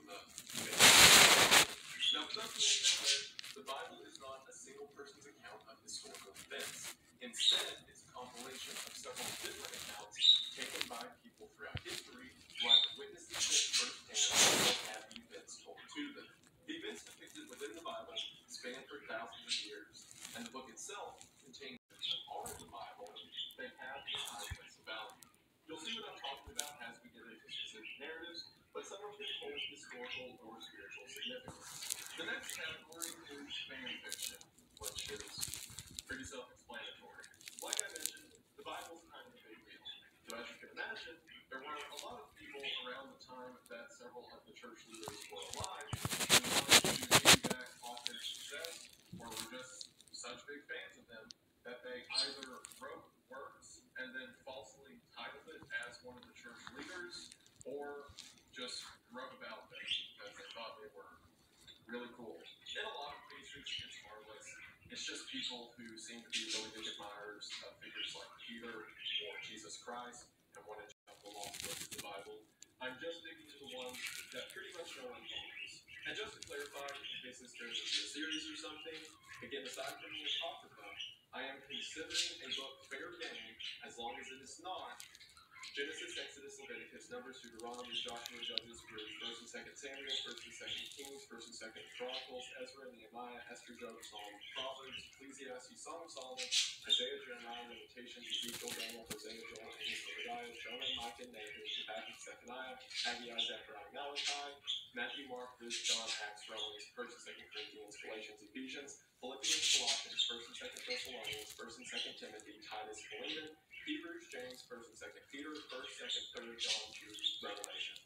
Now, it doesn't mean that the Bible is not a single person's account of historical events. Instead, it's a compilation of several different accounts taken by people throughout history who either witnessed the events firsthand or had the events told to them. The events depicted within the Bible span for thousands of years, and the book itself contains all of the Bible. They have a high place of value. You'll see what I'm talking about as we get into specific narratives, but some of them hold historical or spiritual significance. The next category is fan fiction, which is pretty self-explanatory. Like I mentioned, the Bible's kind of a big deal. So as you can imagine, there were a lot of people around the time that several of the church leaders were alive who wanted to piggyback off their success, or were just such big fans of them that they either wrote works and then falsely titled it as one of the church leaders, or just wrote about them because they thought they were really cool. In a lot of cases, it's harmless. It's just people who seem to be really big admirers of figures like Peter or Jesus Christ and wanted to jump along with the Bible. I'm just digging to the ones that pretty much no one follows. And just to clarify, in case this turns into a series or something, again, aside from the Apocrypha, I am considering a book fair game as long as it is not Genesis, Exodus, Leviticus, Numbers, Deuteronomy, Joshua, Judges, Ruth, 1st and 2nd Samuel, 1st and 2nd Kings, 1st and 2nd Chronicles, Ezra, Nehemiah, Esther, Job, Psalm, Proverbs, Ecclesiastes, Song of Solomon, Isaiah, Jeremiah, Lamentations, Ezekiel, Daniel, Hosea, Joel, Amos, Obadiah, Jonah, Micah, Nahum, Habakkuk, Zephaniah, Haggai, Zechariah, Malachi, Matthew, Mark, Luke, John, Acts, Romans, 1st and 2nd Corinthians, Galatians, Ephesians, Philippians, Colossians, 1st and 2nd Thessalonians, 1st and 2nd Timothy, Titus, Philemon, Hebrews, James, 1st and 2nd Peter, 1st, 2nd, 3rd John, Jude, Revelation.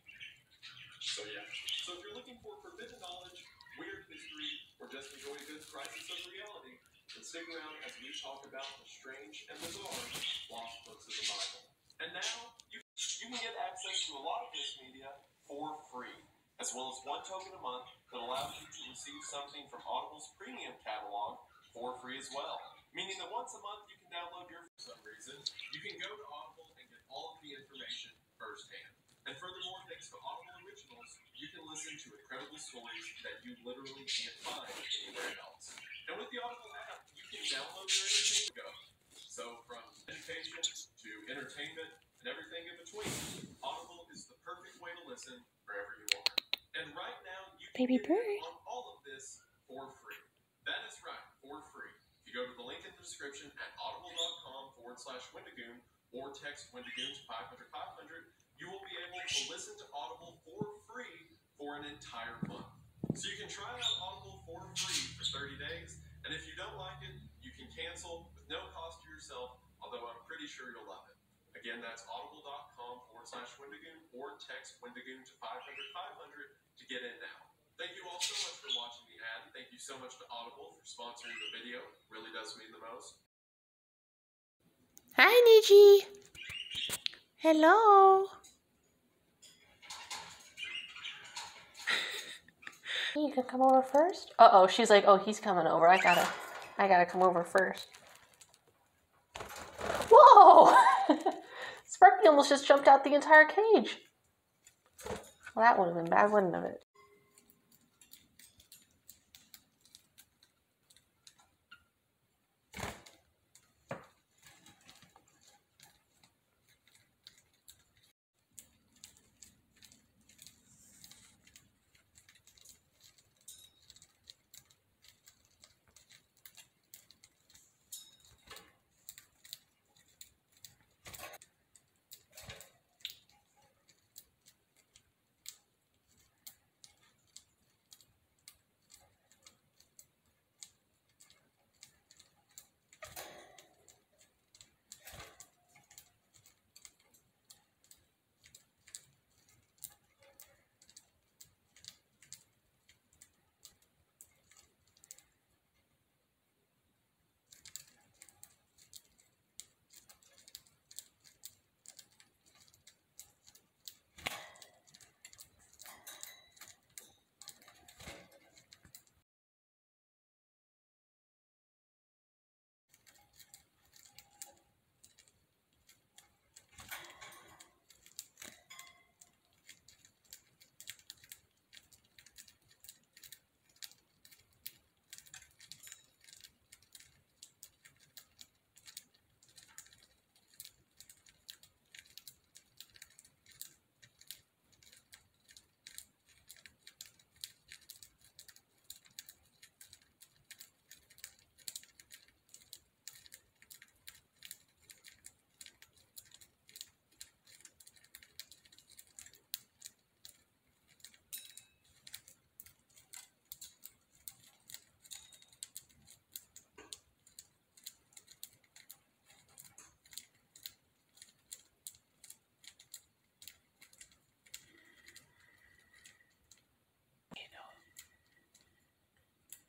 So yeah. So if you're looking for forbidden knowledge, weird history, or just enjoy a good crisis of reality, then stick around as we talk about the strange and bizarre lost books of the Bible. And now, you can get access to a lot of this media for free, as well as one token a month that allows you to receive something from Audible's premium catalog for free as well. Meaning that once a month you can download your for some reason. You can go to Audible and get all of the information firsthand. And furthermore, thanks to Audible Originals, you can listen to incredible stories that you literally can't find anywhere else. And with the Audible app, you can download your entertainment go. So from education to entertainment and everything in between, Audible is the perfect way to listen wherever you are. And right now, you can get on all of this for free. That is right, for free. If you go to the link in the description at audible.com/Wendigoon or text Wendigoon to 500-500, you will be able to listen to Audible for free for an entire month. So you can try out Audible for free for 30 days, and if you don't like it, you can cancel with no cost to yourself, although I'm pretty sure you'll love it. Again, that's audible.com/Wendigoon or text Wendigoon to 500-500 to get in now. Thank you all so much for watching the ad. Thank you so much to Audible for sponsoring the video. It really does mean the most. Hi, Niji. Hello. You can come over first. Uh-oh, she's like, oh, he's coming over. I gotta come over first. Whoa! Sparky almost just jumped out the entire cage. Well, that would have been bad, wouldn't it?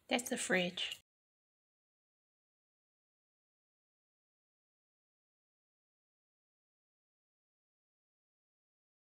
That's the fridge.